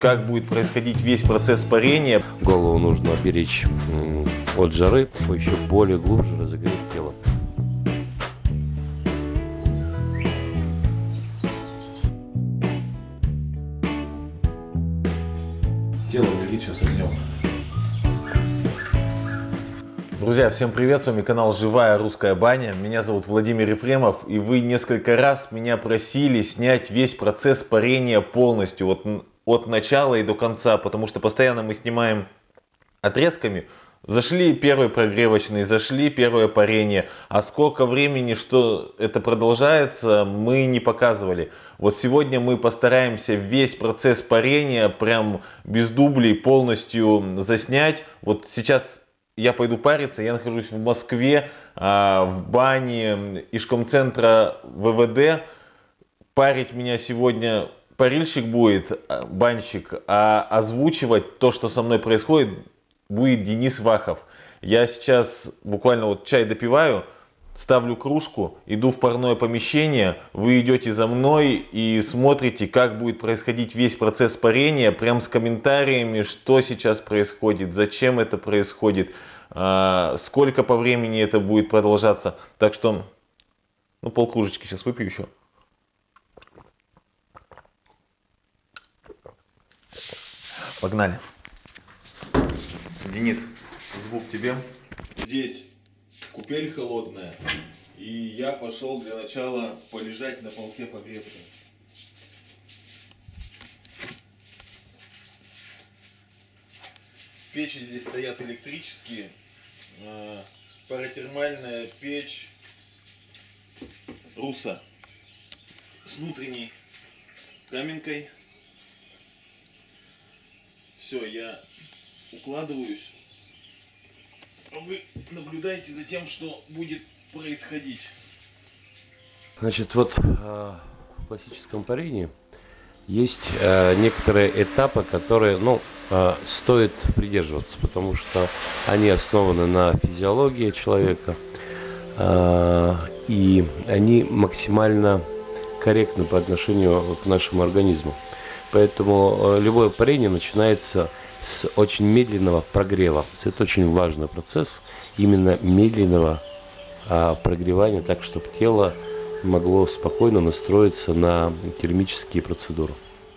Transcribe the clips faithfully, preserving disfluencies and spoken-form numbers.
как будет происходить весь процесс парения. Голову нужно беречь от жары, еще более глубже разогреть тело. Тело горит сейчас огнем. Друзья, всем привет, с вами канал Живая Русская Баня. Меня зовут Владимир Ефремов, и вы несколько раз меня просили снять весь процесс парения полностью, от, от начала и до конца, потому что постоянно мы снимаем отрезками. Зашли первый прогревочный, зашли первое парение, а сколько времени, что это продолжается, мы не показывали. Вот сегодня мы постараемся весь процесс парения прям без дублей полностью заснять. Вот сейчас я пойду париться, я нахожусь в Москве, в бане Ишкомцентра вэ вэ дэ. Парить меня сегодня парильщик будет, банщик, а озвучивать то, что со мной происходит, будет Денис Вахов. Я сейчас буквально вот чай допиваю, ставлю кружку, иду в парное помещение, вы идете за мной и смотрите, как будет происходить весь процесс парения, прям с комментариями, что сейчас происходит, зачем это происходит, сколько по времени это будет продолжаться. Так что, ну, полкружечки сейчас выпью еще. Погнали. Денис, звук тебе. Здесь купель холодная, и я пошел для начала полежать на полке погреться. Печи здесь стоят электрические, паратермальная печь Руса с внутренней каменкой. Все, я укладываюсь. Вы наблюдаете за тем, что будет происходить. Значит, вот в классическом парении есть некоторые этапы, которые, ну, стоит придерживаться, потому что они основаны на физиологии человека, и они максимально корректны по отношению к нашему организму. Поэтому любое парение начинается с очень медленного прогрева. Это очень важный процесс, именно медленного а, прогревания, так чтобы тело могло спокойно настроиться на термические процедуры.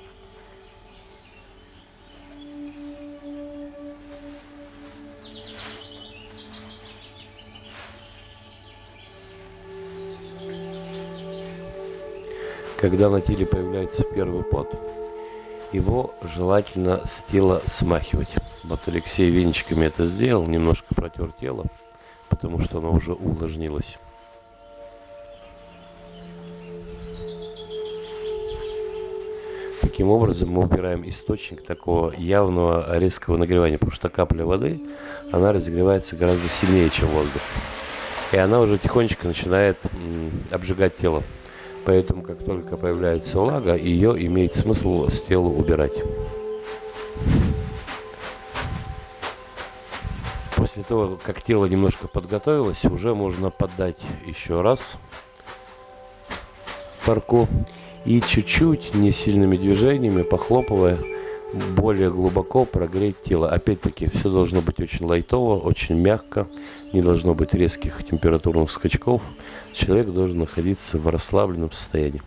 Когда на теле появляется первый пот, его желательно с тела смахивать. Вот Алексей веничками это сделал, немножко протер тело, потому что оно уже увлажнилось. Таким образом мы убираем источник такого явного резкого нагревания, потому что капля воды, она разогревается гораздо сильнее, чем воздух. И она уже тихонечко начинает м, обжигать тело. Поэтому, как только появляется влага, ее имеет смысл с тела убирать. После того, как тело немножко подготовилось, уже можно поддать еще раз парку и чуть-чуть, не сильными движениями, похлопывая, более глубоко прогреть тело. Опять-таки, все должно быть очень лайтово, очень мягко, не должно быть резких температурных скачков. Человек должен находиться в расслабленном состоянии.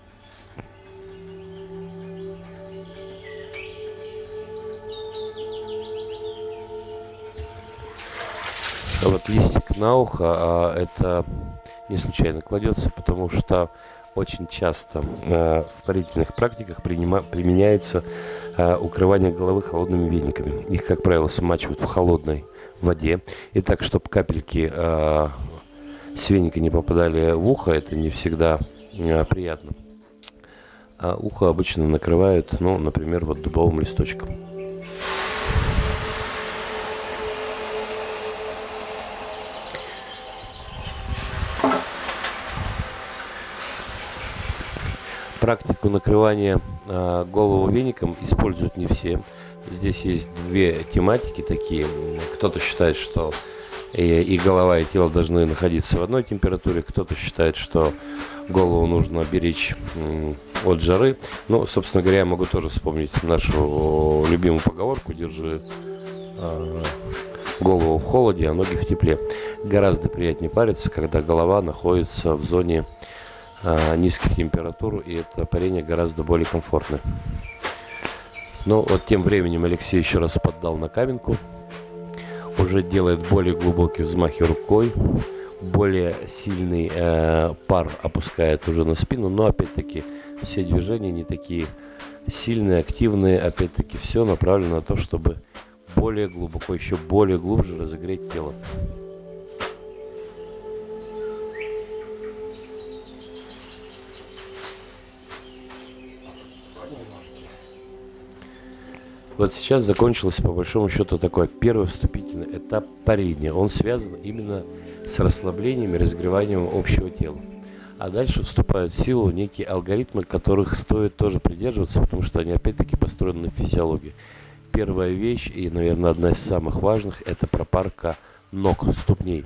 А вот листик на ухо, а, это не случайно кладется, потому что очень часто а, в парительных практиках принима, применяется а, укрывание головы холодными вениками. Их, как правило, смачивают в холодной воде. И так, чтобы капельки а, с веника не попадали в ухо, это не всегда а, приятно. А ухо обычно накрывают, ну, например, вот дубовым листочком. Практику накрывания э, голову веником используют не все. Здесь есть две тематики такие. Кто-то считает, что и, и голова, и тело должны находиться в одной температуре. Кто-то считает, что голову нужно беречь от жары. Ну, собственно говоря, я могу тоже вспомнить нашу любимую поговорку: держи э, голову в холоде, а ноги в тепле. Гораздо приятнее париться, когда голова находится в зоне э, низких температур, и это парение гораздо более комфортное. Но вот тем временем Алексей еще раз поддал на каменку, уже делает более глубокие взмахи рукой, более сильный э, пар опускает уже на спину, но опять-таки все движения не такие сильные, активные, опять-таки все направлено на то, чтобы более глубоко, еще более глубже разогреть тело. Вот сейчас закончился, по большому счету, такой первый вступительный этап парения. Он связан именно с расслаблением и разогреванием общего тела. А дальше вступают в силу некие алгоритмы, которых стоит тоже придерживаться, потому что они опять-таки построены на физиологии. Первая вещь, и, наверное, одна из самых важных, это пропарка ног, ступней.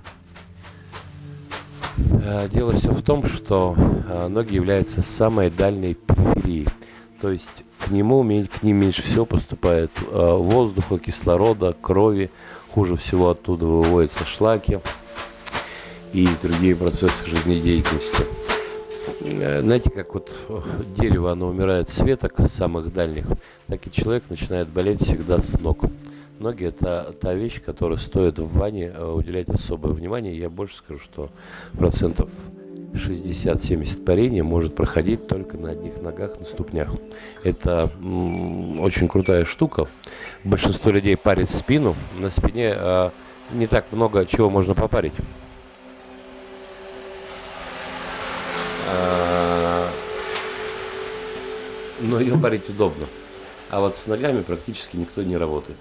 Дело все в том, что ноги являются самой дальней периферией. То есть к нему, к ним меньше всего поступает э, воздуха, кислорода, крови. Хуже всего оттуда выводятся шлаки и другие процессы жизнедеятельности. Э, знаете, как вот дерево, оно умирает с веток самых дальних, так и человек начинает болеть всегда с ног. Ноги – это та вещь, которой стоит в бане уделять особое внимание. Я больше скажу, что процентов шестьдесят-семьдесят парения может проходить только на одних ногах, на ступнях. Это м, очень крутая штука. Большинство людей парит спину. На спине э, не так много чего можно попарить. А, но ее парить удобно. А вот с ногами практически никто не работает.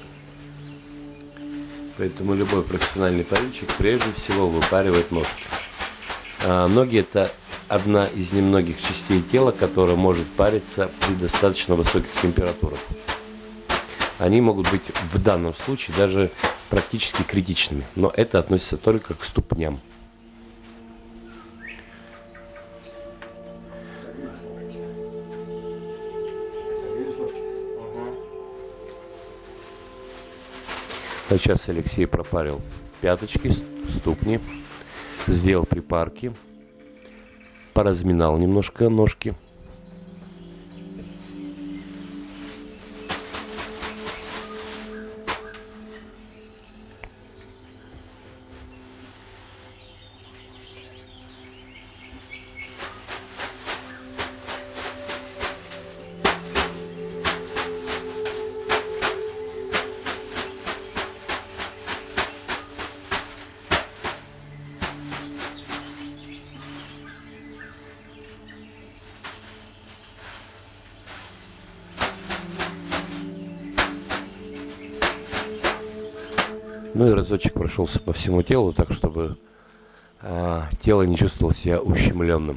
Поэтому любой профессиональный парильщик прежде всего выпаривает ножки. А, ноги – это одна из немногих частей тела, которая может париться при достаточно высоких температурах. Они могут быть в данном случае даже практически критичными, но это относится только к ступням. Сейчас Алексей пропарил пяточки, ступни, сделал припарки, поразминал немножко ножки. Ну и разочек прошелся по всему телу, так чтобы а, тело не чувствовало себя ущемленным.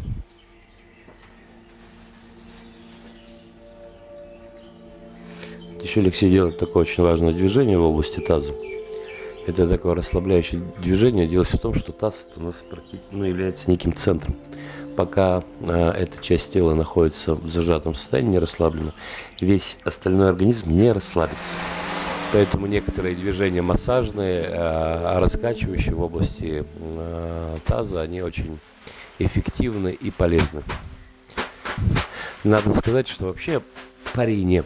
Еще Алексей делает такое очень важное движение в области таза. Это такое расслабляющее движение. Дело в том, что таз у нас практически, ну, является неким центром. Пока а, эта часть тела находится в зажатом состоянии, не расслаблена, весь остальной организм не расслабится. Поэтому некоторые движения массажные, а раскачивающие в области таза, они очень эффективны и полезны. Надо сказать, что вообще парение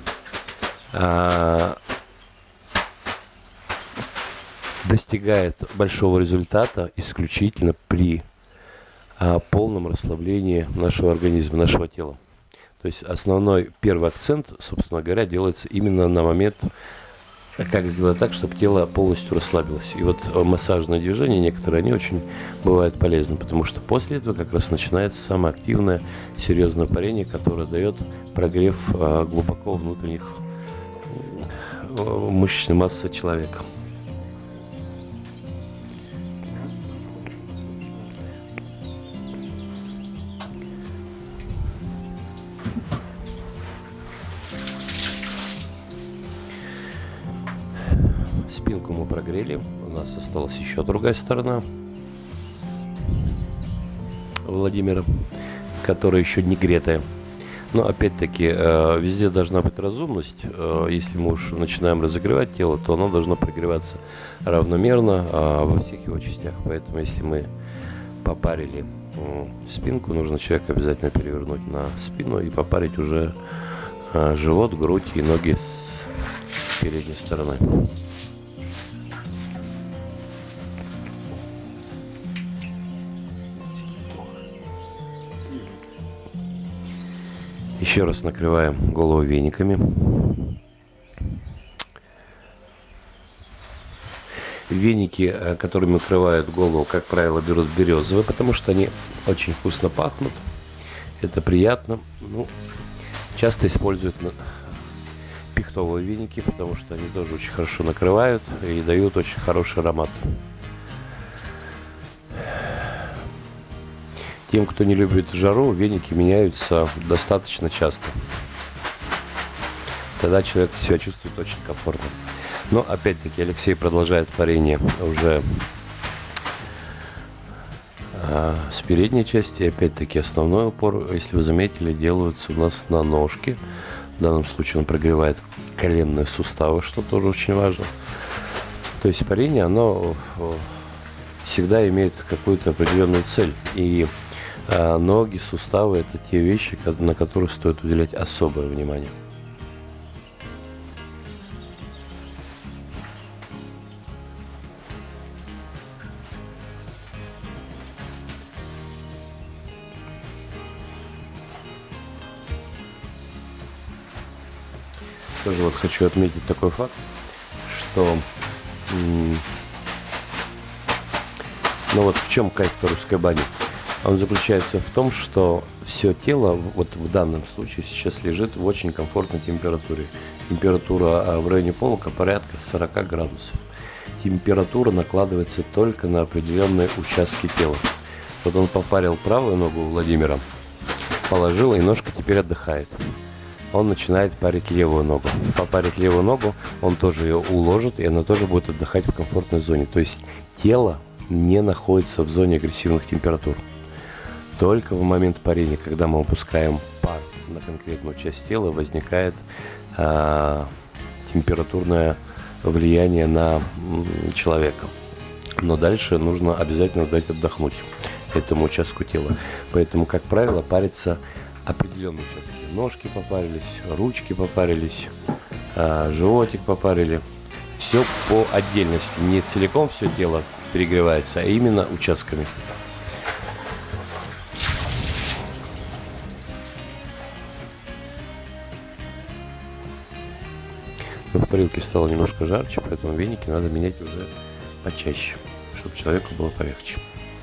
достигает большого результата исключительно при полном расслаблении нашего организма, нашего тела. То есть основной первый акцент, собственно говоря, делается именно на момент, как сделать так, чтобы тело полностью расслабилось. И вот массажные движения некоторые, они очень бывают полезны, потому что после этого как раз начинается самое активное, серьезное парение, которое дает прогрев а, глубоко внутренних а, мышечной массы человека. Спинку мы прогрели, у нас осталась еще другая сторона Владимира, которая еще не гретая. Но опять-таки, везде должна быть разумность. Если мы уж начинаем разогревать тело, то оно должно прогреваться равномерно во всех его частях. Поэтому если мы попарили спинку, нужно человека обязательно перевернуть на спину и попарить уже живот, грудь и ноги с передней стороны. Еще раз накрываем голову вениками. Веники, которыми накрывают голову, как правило, берут березовые, потому что они очень вкусно пахнут. Это приятно. Ну, часто используют пихтовые веники, потому что они тоже очень хорошо накрывают и дают очень хороший аромат. Тем, кто не любит жару, веники меняются достаточно часто. Тогда человек себя чувствует очень комфортно. Но опять-таки Алексей продолжает парение уже а, с передней части. Опять-таки основной упор, если вы заметили, делается у нас на ножке. В данном случае он прогревает коленные суставы, что тоже очень важно. То есть парение, оно всегда имеет какую-то определенную цель. И а, ноги, суставы – это те вещи, на которые стоит уделять особое внимание. Тоже вот хочу отметить такой факт, что ну вот в чем кайф русской бани? Он заключается в том, что все тело вот в данном случае сейчас лежит в очень комфортной температуре. Температура в районе полка порядка сорок градусов. Температура накладывается только на определенные участки тела. Вот он попарил правую ногу Владимира, положил, и ножка теперь отдыхает. Он начинает парить левую ногу. Попарит левую ногу, он тоже ее уложит, и она тоже будет отдыхать в комфортной зоне. То есть тело не находится в зоне агрессивных температур. Только в момент парения, когда мы опускаем пар на конкретную часть тела, возникает а, температурное влияние на м, человека. Но дальше нужно обязательно дать отдохнуть этому участку тела. Поэтому, как правило, парится определенные участки. Ножки попарились, ручки попарились, а, животик попарили. Все по отдельности. Не целиком все тело перегревается, а именно участками. Но в парилке стало немножко жарче, поэтому веники надо менять уже почаще, чтобы человеку было полегче.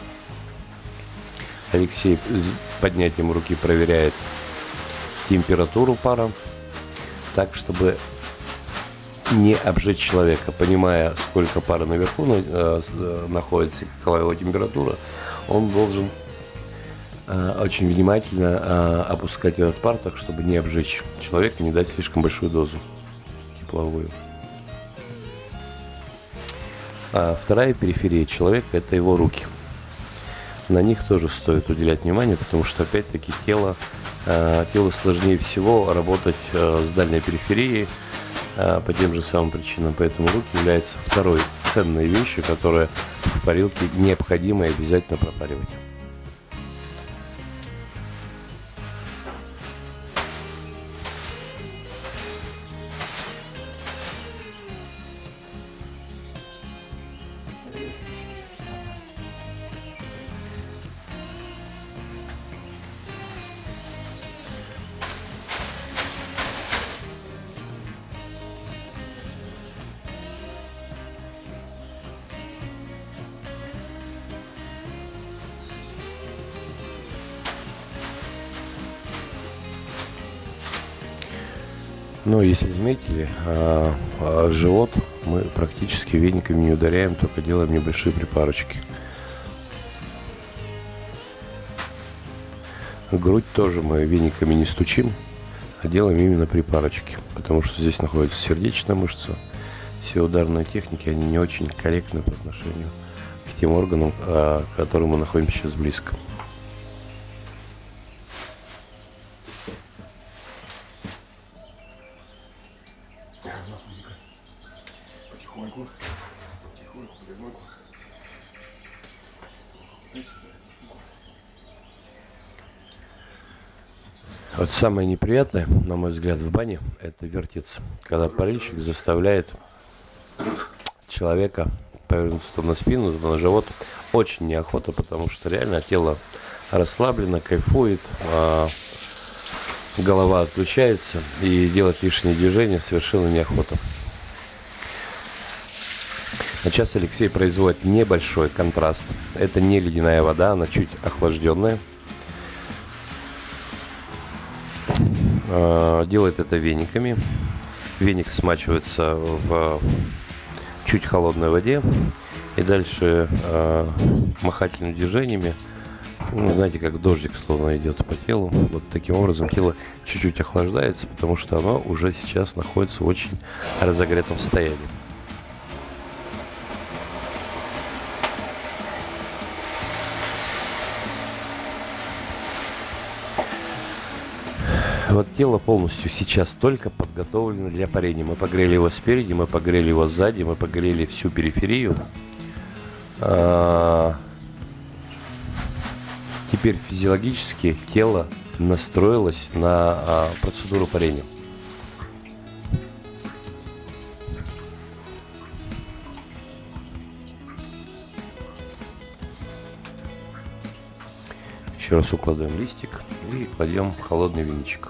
Алексей с поднятием руки проверяет температуру пара, так, чтобы не обжечь человека. Понимая, сколько пара наверху э, находится, какова его температура, он должен э, очень внимательно э, опускать этот пар, так, чтобы не обжечь человека, не дать слишком большую дозу тепловую. А вторая периферия человека – это его руки. На них тоже стоит уделять внимание, потому что, опять-таки, тело, э, тело сложнее всего работать э, с дальней периферией э, по тем же самым причинам. Поэтому руки являются второй ценной вещью, которая в парилке необходимо и обязательно пропаривать. Но если заметили, а, а живот мы практически вениками не ударяем, только делаем небольшие припарочки. Грудь тоже мы вениками не стучим, а делаем именно припарочки, потому что здесь находится сердечная мышца. Все ударные техники, они не очень корректны по отношению к тем органам, а, к которым мы находимся сейчас близко. Потихоньку. Потихоньку, потихоньку. Вот самое неприятное, на мой взгляд, в бане – это вертеться. Когда парильщик заставляет человека повернуться то на спину, то на живот. Очень неохота, потому что реально тело расслаблено, кайфует, а голова отключается, и делать лишние движения совершенно неохота. Сейчас Алексей производит небольшой контраст. Это не ледяная вода, она чуть охлажденная. Делает это вениками. Веник смачивается в чуть холодной воде. И дальше э, махательными движениями, ну, знаете, как дождик словно идет по телу. Вот таким образом тело чуть-чуть охлаждается, потому что оно уже сейчас находится в очень разогретом состоянии. Вот тело полностью сейчас только подготовлено для парения. Мы погрели его спереди, мы погрели его сзади, мы погрели всю периферию. А, теперь физиологически тело настроилось на а, процедуру парения. Еще раз укладываем листик и кладем холодный веничек.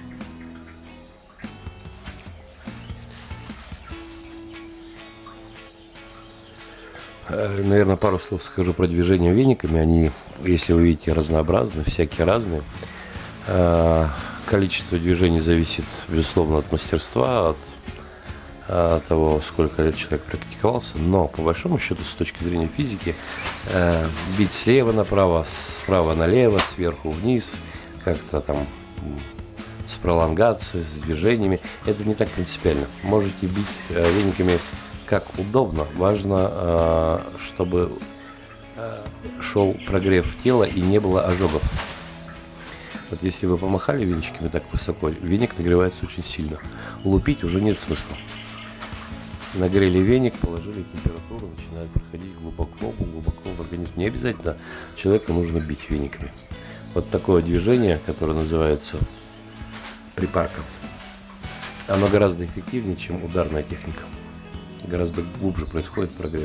Наверное, пару слов скажу про движение вениками. Они, если вы видите, разнообразны, всякие разные. Количество движений зависит, безусловно, от мастерства, от, от того, сколько лет человек практиковался. Но, по большому счету, с точки зрения физики, бить слева направо, справа налево, сверху вниз, как-то там с пролонгацией, с движениями, это не так принципиально. Можете бить вениками как удобно. Важно, чтобы шел прогрев тела и не было ожогов. Вот если вы помахали веничками так высоко, веник нагревается очень сильно. Лупить уже нет смысла. Нагрели веник, положили температуру, начинает проходить глубоко, глубоко в организм. Не обязательно человека нужно бить вениками. Вот такое движение, которое называется припарка, оно гораздо эффективнее, чем ударная техника. Гораздо глубже происходит прогрев.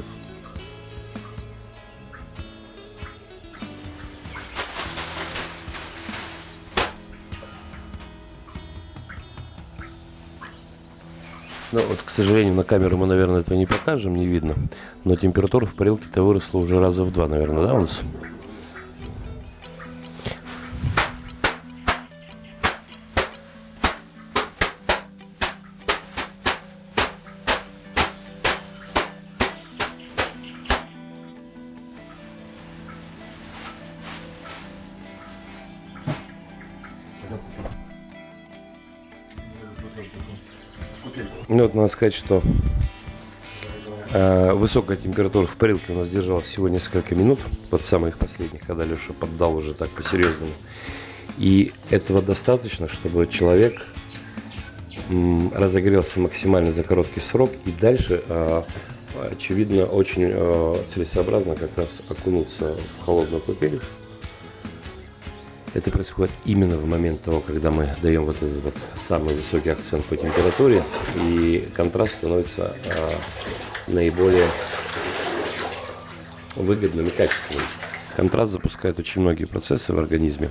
Ну, вот, к сожалению, на камеру мы, наверное, этого не покажем, не видно. Но температура в парилке-то выросла уже раза в два, наверное, да, у нас? Ну вот надо сказать, что э, высокая температура в парилке у нас держалась всего несколько минут, под самых последних, когда Леша поддал уже так по-серьезному. И этого достаточно, чтобы человек м, разогрелся максимально за короткий срок, и дальше, э, очевидно, очень э, целесообразно как раз окунуться в холодную купель. Это происходит именно в момент того, когда мы даем вот этот вот самый высокий акцент по температуре, и контраст становится а, наиболее выгодным и качественным. Контраст запускает очень многие процессы в организме.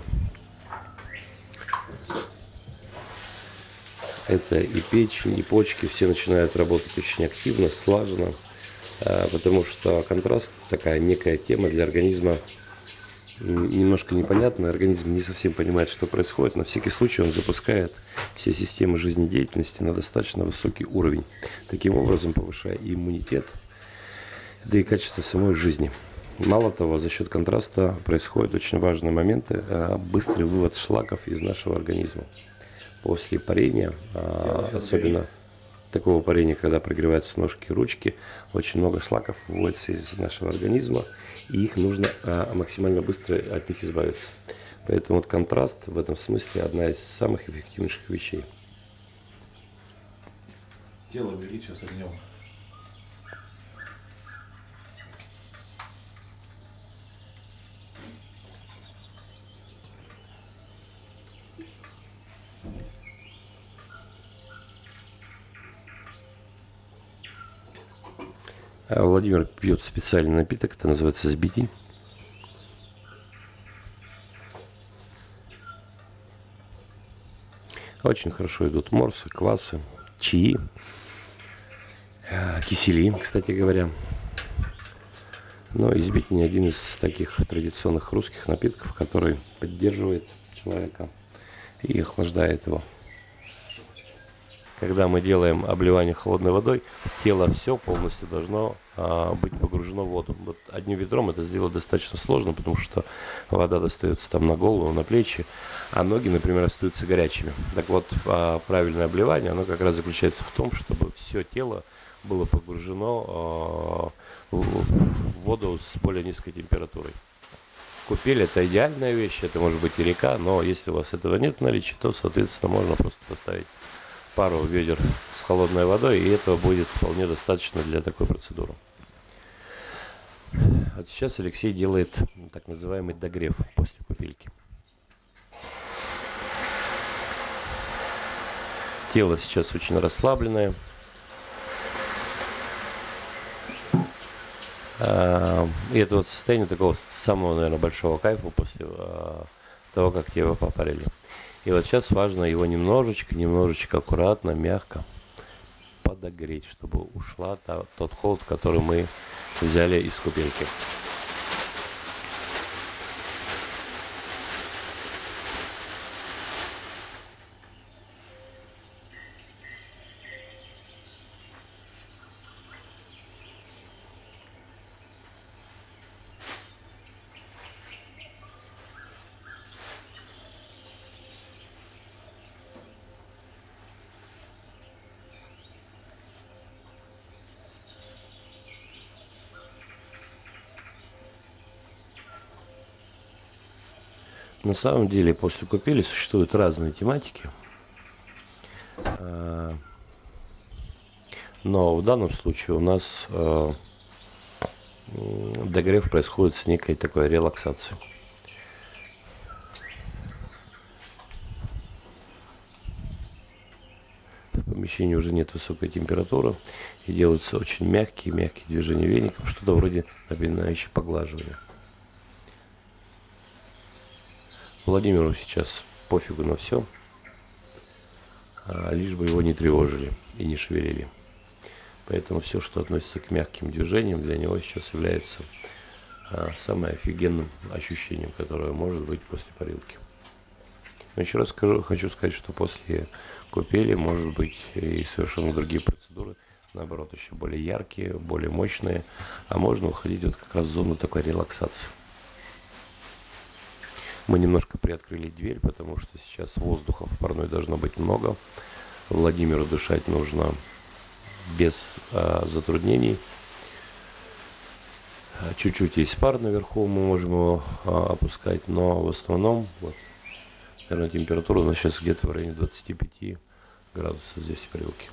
Это и печень, и почки, все начинают работать очень активно, слаженно, а, потому что контраст такая некая тема для организма, немножко непонятно, организм не совсем понимает, что происходит. На всякий случай он запускает все системы жизнедеятельности на достаточно высокий уровень, таким образом повышая и иммунитет, да и качество самой жизни. Мало того, за счет контраста происходят очень важные моменты, быстрый вывод шлаков из нашего организма. После парения, особенно такого парения, когда прогреваются ножки и ручки, очень много шлаков выводится из нашего организма, и их нужно а, максимально быстро от них избавиться. Поэтому вот контраст в этом смысле одна из самых эффективнейших вещей. Тело бери сейчас огнем. А Владимир пьет специальный напиток, это называется сбитень. Очень хорошо идут морсы, квасы, чаи, кисели, кстати говоря. Но избитень один из таких традиционных русских напитков, который поддерживает человека и охлаждает его. Когда мы делаем обливание холодной водой, тело все полностью должно а, быть погружено в воду. Вот одним ведром это сделать достаточно сложно, потому что вода достается там на голову, на плечи, а ноги, например, остаются горячими. Так вот, а, правильное обливание, оно как раз заключается в том, чтобы все тело было погружено а, в, в воду с более низкой температурой. Купель — это идеальная вещь, это может быть и река, но если у вас этого нет в наличии, то, соответственно, можно просто поставить пару ведер с холодной водой, и этого будет вполне достаточно для такой процедуры. Вот сейчас Алексей делает так называемый догрев после купельки. Тело сейчас очень расслабленное. И это вот состояние такого самого, наверное, большого кайфа после того, как тебя попарили. И вот сейчас важно его немножечко, немножечко аккуратно, мягко подогреть, чтобы ушла та, тот холод, который мы взяли из купельки. На самом деле, после купели существуют разные тематики. Но в данном случае у нас догрев происходит с некой такой релаксацией. В помещении уже нет высокой температуры, и делаются очень мягкие, мягкие движения веником, что-то вроде напоминающее поглаживание. Владимиру сейчас пофигу на все, лишь бы его не тревожили и не шевелили. Поэтому все, что относится к мягким движениям, для него сейчас является самым офигенным ощущением, которое может быть после парилки. Но еще раз скажу, хочу сказать, что после купели может быть и совершенно другие процедуры, наоборот, еще более яркие, более мощные, а можно уходить вот как раз в зону такой релаксации. Мы немножко приоткрыли дверь, потому что сейчас воздуха в парной должно быть много. Владимиру дышать нужно без а, затруднений. Чуть-чуть есть пар наверху, мы можем его а, опускать, но в основном, вот, наверное, температура у нас сейчас где-то в районе двадцати пяти градусов здесь в парилке.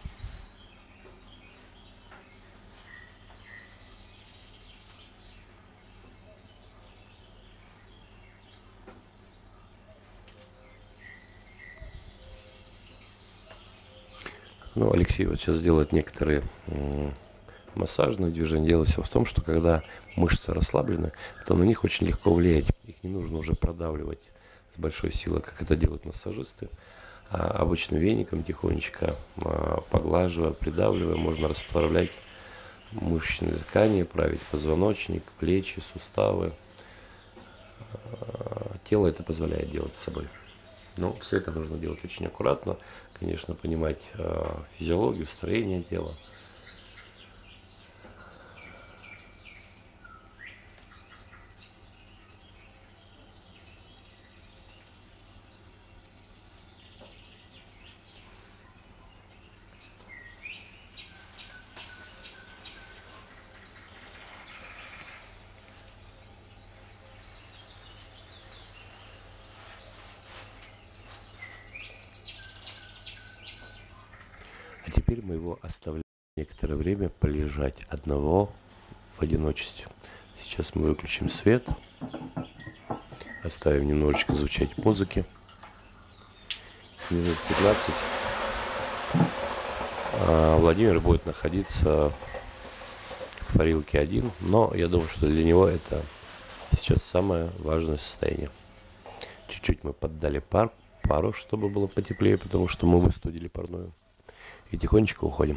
Ну, Алексей вот сейчас делает некоторые м- массажные движения. Дело все в том, что когда мышцы расслаблены, то на них очень легко влиять. Их не нужно уже продавливать с большой силой, как это делают массажисты. А обычным веником тихонечко, а, поглаживая, придавливая, можно расправлять мышечные ткани, править позвоночник, плечи, суставы. А, тело это позволяет делать с собой. Но все это нужно делать очень аккуратно, конечно, понимать э, физиологию, строение тела. теперь мы его оставляем некоторое время полежать одного в одиночестве. Сейчас мы выключим свет, оставим немножечко звучать музыки. Минут пятнадцать а Владимир будет находиться в парилке один, но я думаю, что для него это сейчас самое важное состояние. Чуть-чуть мы поддали пар, пару, чтобы было потеплее, потому что мы выстудили парную. И тихонечко уходим.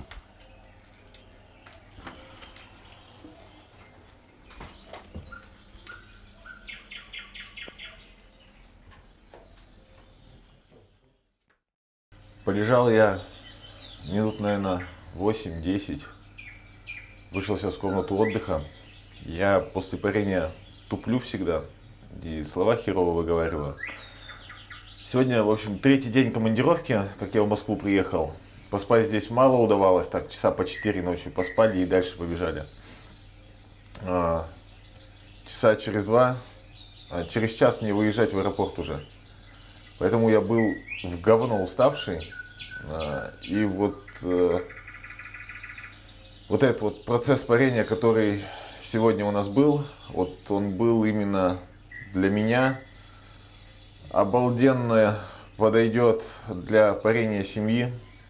Полежал я минут, наверное, восемь-десять. Вышел сейчас в комнату отдыха. Я после парения туплю всегда. И слова херово выговариваю. Сегодня, в общем, третий день командировки, как я в Москву приехал. Поспать здесь мало удавалось. Так, часа по четыре ночью поспали и дальше побежали. А, часа через два, а, через час мне выезжать в аэропорт уже. Поэтому я был в говно уставший. И вот, вот этот вот процесс парения, который сегодня у нас был, вот он был именно для меня. Обалденно подойдет для парения семьи.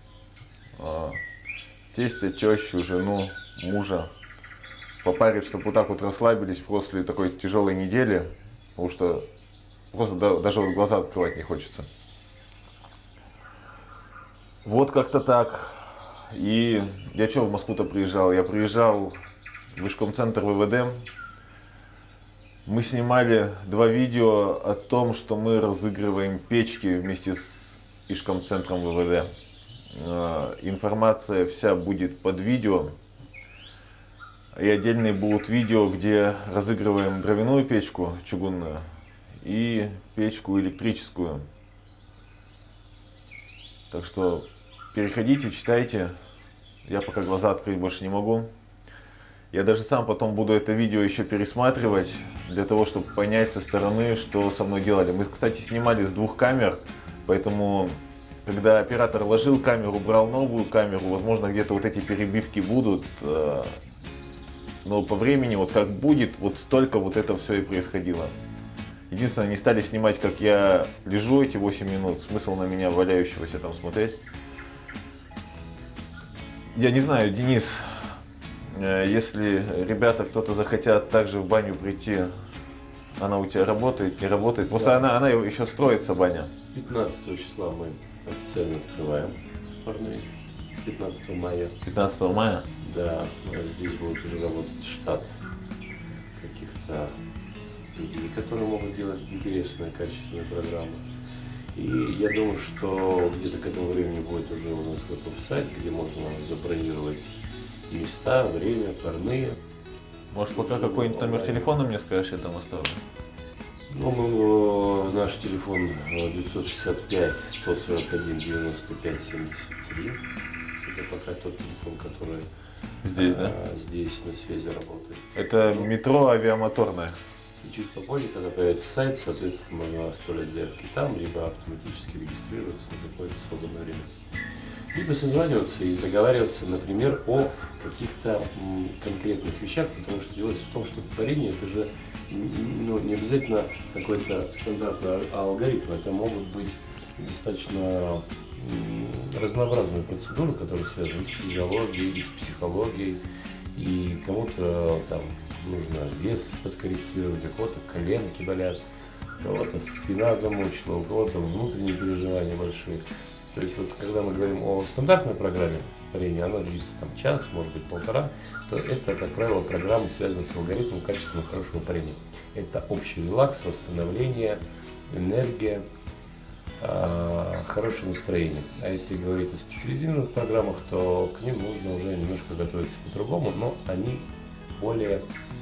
Тестя, тещу, жену, мужа. Попарить, чтобы вот так вот расслабились после такой тяжелой недели. Потому что просто даже вот глаза открывать не хочется. Вот как-то так. И я что в Москву-то приезжал? Я приезжал в Ишкомцентр ВВД. Мы снимали два видео о том, что мы разыгрываем печки вместе с Ишкомцентром ВВД. Информация вся будет под видео. И отдельные будут видео, где разыгрываем дровяную печку чугунную и печку электрическую. Так что переходите, читайте. Я пока глаза открыть больше не могу. Я даже сам потом буду это видео еще пересматривать, для того, чтобы понять со стороны, что со мной делали. Мы, кстати, снимали с двух камер, поэтому, когда оператор ложил камеру, брал новую камеру, возможно, где-то вот эти перебивки будут. Но по времени, вот как будет, вот столько вот это все и происходило. Единственное, не стали снимать, как я лежу эти восемь минут. Смысл на меня валяющегося там смотреть. Я не знаю, Денис, если ребята, кто-то захотят также в баню прийти, она у тебя работает, не работает? Просто да. она, она еще строится, баня. пятнадцатого числа мы официально открываем парные. пятнадцатого мая. пятнадцатого мая? Да, здесь будет уже работать штат каких-то людей, которые могут делать интересные, качественные программы. И я думаю, что где-то к этому времени будет уже у нас готов сайт, где можно забронировать места, время, парные. Может, пока какой-нибудь номер телефона мне скажешь, я там оставлю? Ну, мы, наш телефон девятьсот шестьдесят пять сто сорок один девяносто пять семьдесят три. Это пока тот телефон, который здесь, а, да? Здесь на связи работает. Это метро авиамоторное. И чуть попозже, когда появится сайт, соответственно, можно оставлять заявки там, либо автоматически регистрироваться на какое-то свободное время. Либо созваниваться и договариваться, например, о каких-то конкретных вещах, потому что дело в том, что парение это же ну, не обязательно какой-то стандартный алгоритм, это могут быть достаточно разнообразные процедуры, которые связаны с физиологией, и с психологией, и кому-то там нужно вес подкорректировать, у кого-то коленки болят, у кого-то спина замучила, у кого-то внутренние переживания большие. То есть вот когда мы говорим о стандартной программе парения, она длится там час, может быть полтора, то это, как правило, программа связана с алгоритмом качественного хорошего парения. Это общий релакс, восстановление, энергия, хорошее настроение. А если говорить о специализированных программах, то к ним нужно уже немножко готовиться по-другому, но они более,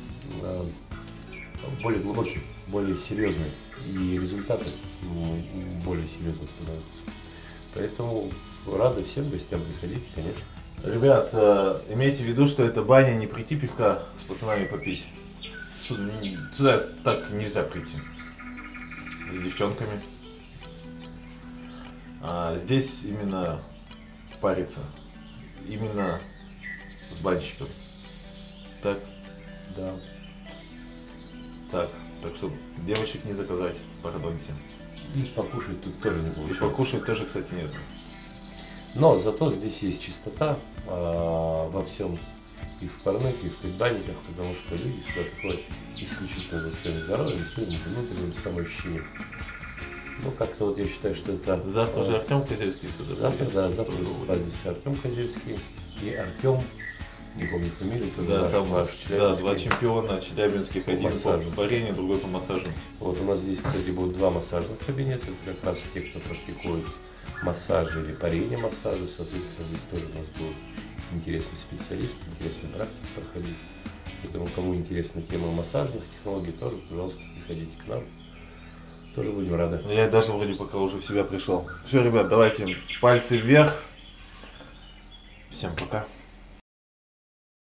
более глубокие, более серьезные, и результаты более серьезно становятся. Поэтому рады всем гостям, приходите, конечно. Ребят, имейте в виду, что это баня, не прийти пивка с пацанами попить. Сюда, сюда так нельзя прийти с девчонками. А здесь именно париться. именно с банщиком. Так? Да. Так, так что девочек не заказать, пардоньте. И покушать тут тоже не И получается. покушать тоже, кстати, нет. Но зато здесь есть чистота а, во всем. И в парных, и в предбанниках, потому что люди сюда приходят исключительно за своим здоровьем, своим внутренним самоощущением. Ну, как-то вот я считаю, что это... Завтра э, же Артем Козельский сюда Завтра, придет. да, завтра Тоже выступает будет. здесь Артем Козельский и Артем, не помню фамилию, тоже Да, наш, там наш да, челябинский. два чемпиона челябинских, По один массажу. по парению, другой по массажу. Вот у нас здесь, кстати, будут два массажных кабинета, это как раз те, кто практикует массажи или парение массажа, соответственно, здесь тоже у нас будут интересные специалисты, интересные практики проходить. Поэтому, кому интересна тема массажных технологий, тоже, пожалуйста, приходите к нам. Тоже будем рады. Я даже вроде пока уже в себя пришел. Все, ребят, давайте пальцы вверх. Всем пока.